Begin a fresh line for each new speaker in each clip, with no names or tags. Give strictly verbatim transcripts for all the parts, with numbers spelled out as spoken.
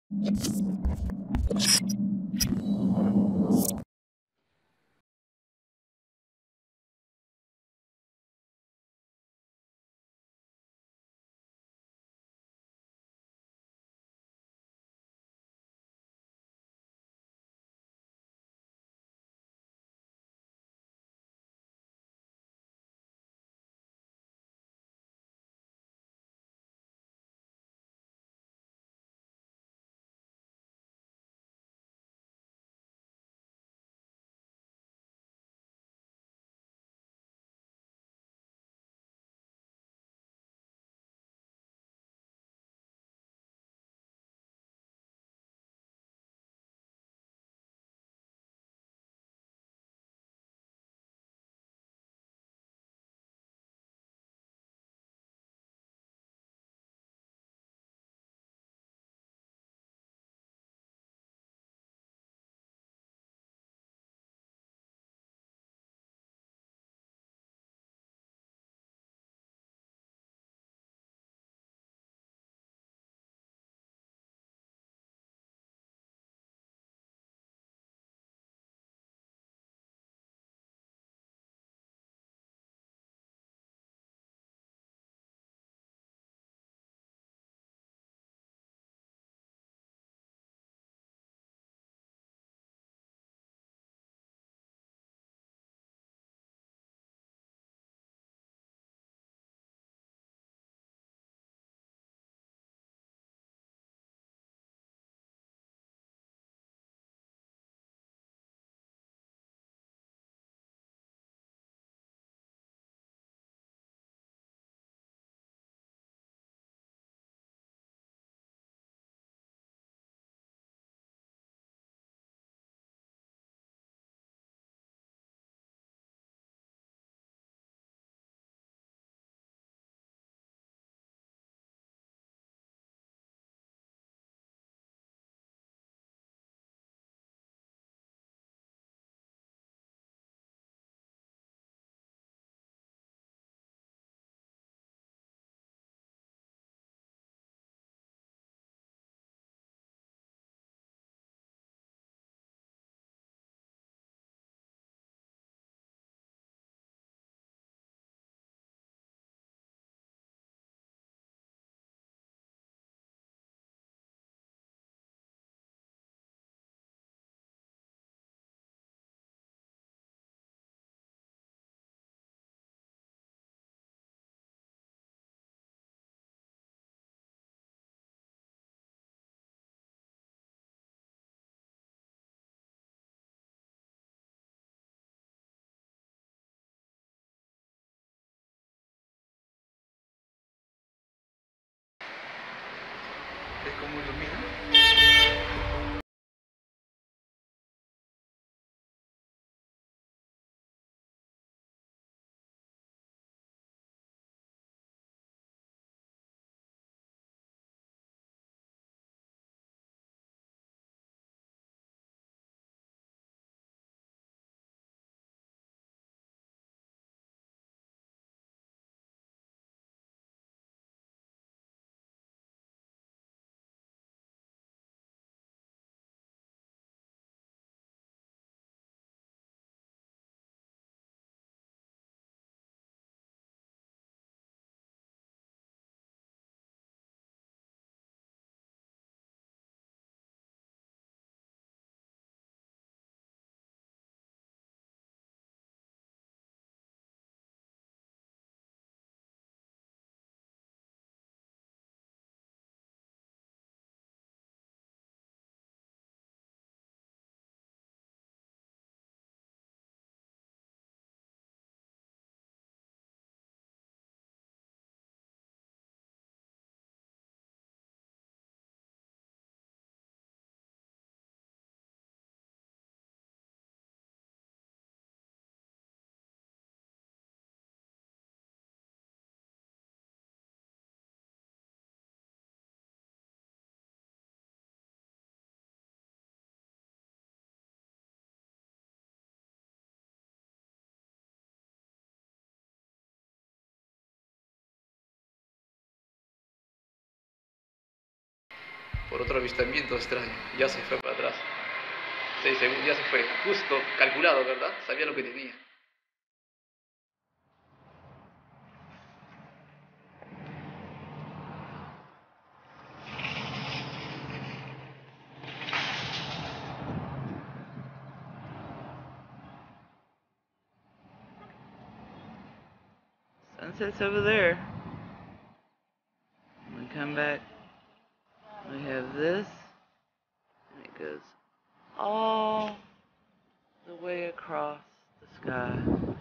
Es como ilumina. por otro avistamiento extraño. Ya se fue para atrás. Seis segundos, ya se fue. Justo calculado, ¿verdad? Sabía lo que tenía.
Sunset's over there. When we come back, we have this, and it goes all the way across the sky.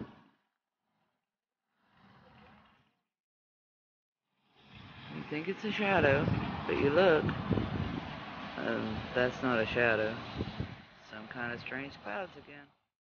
You think it's a shadow, but you look, um, that's not a shadow. Some kind of strange clouds again.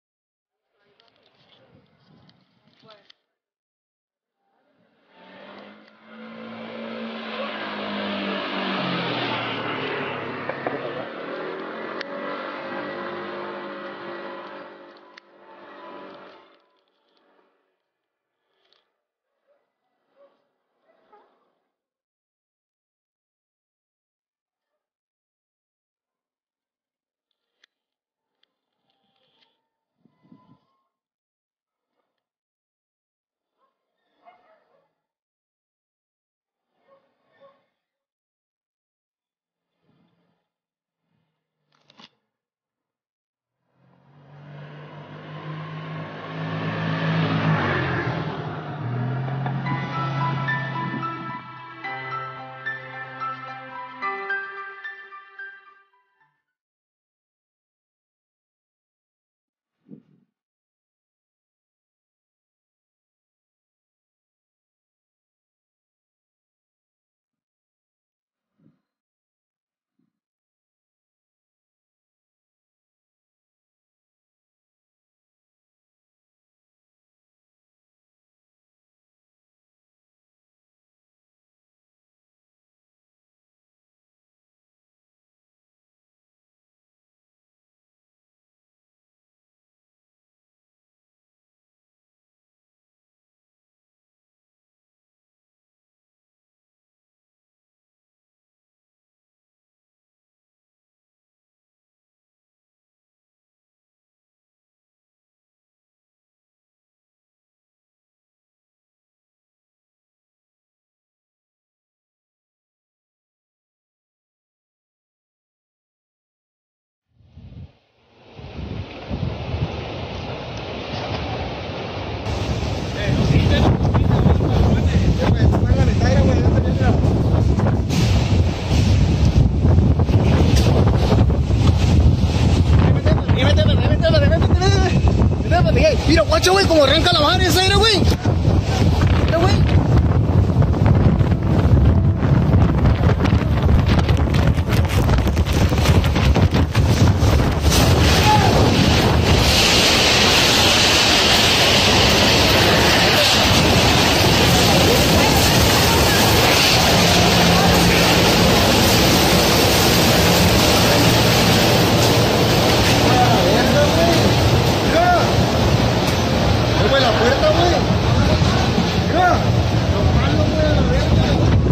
Mira, guacha, güey, como arranca la madre esa era, güey. Mira, güey. La puerta, güey. Mira, lo malo, güey, a la verga.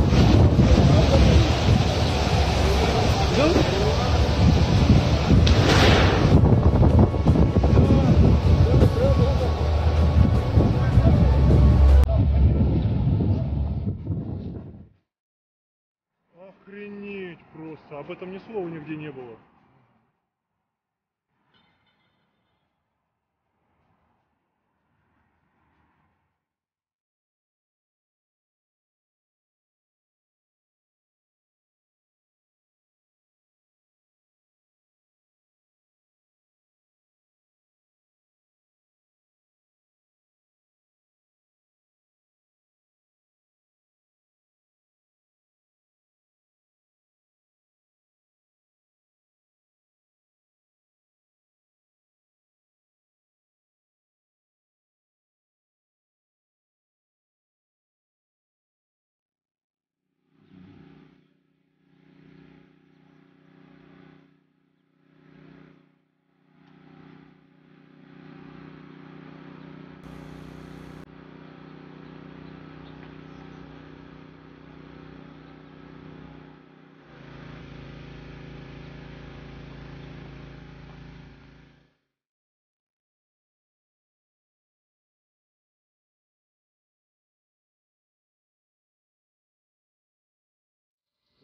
Охренеть просто, об этом ни слова нигде не было.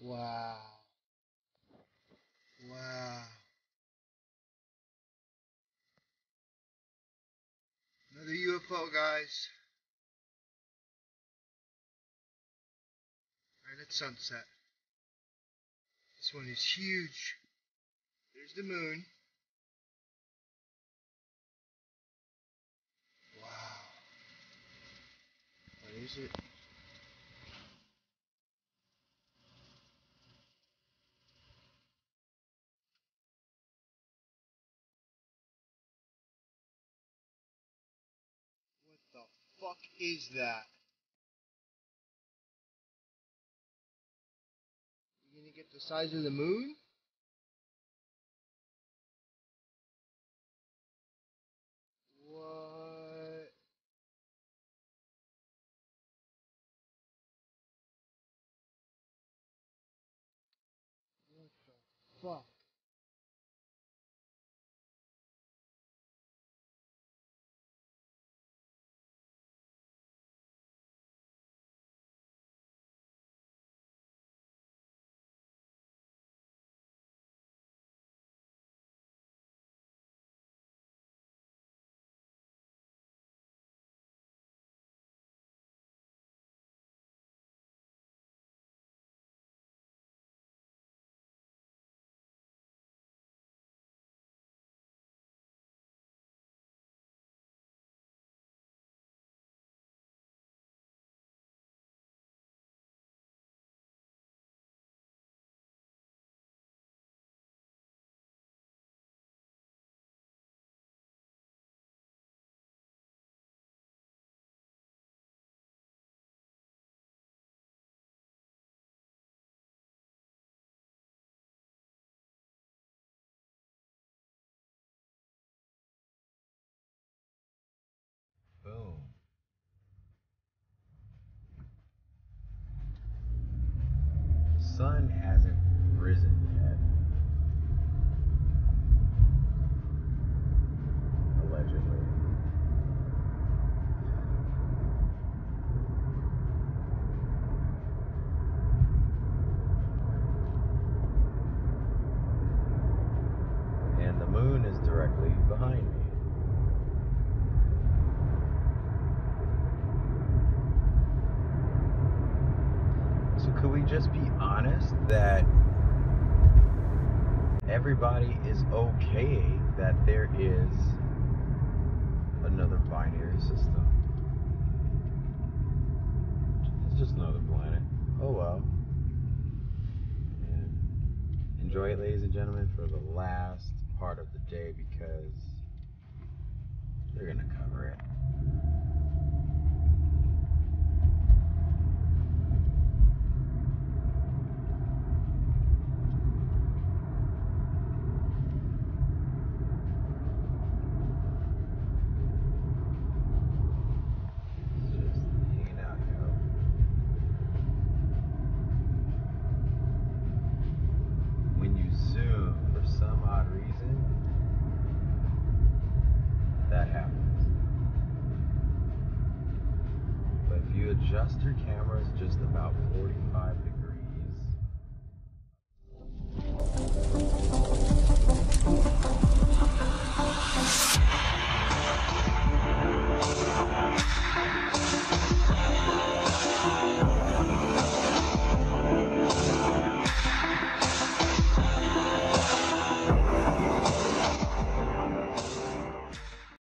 Wow. Wow. Another U F O, guys. Right at sunset. This one is huge. There's the moon. Wow. What is it? What the fuck is that? You gonna get the size of the moon? What? What the fuck?
Boom. The sun hasn't risen yet. Allegedly. And the moon is directly behind me. So could we just be honest that everybody is okay that there is another binary system? It's just another planet. Oh well. And enjoy it, ladies and gentlemen, for the last part of the day because they're gonna cover it. Just hanging out, yo. When you zoom for some odd reason, that happens. But if you adjust your cameras just about forty-five degrees,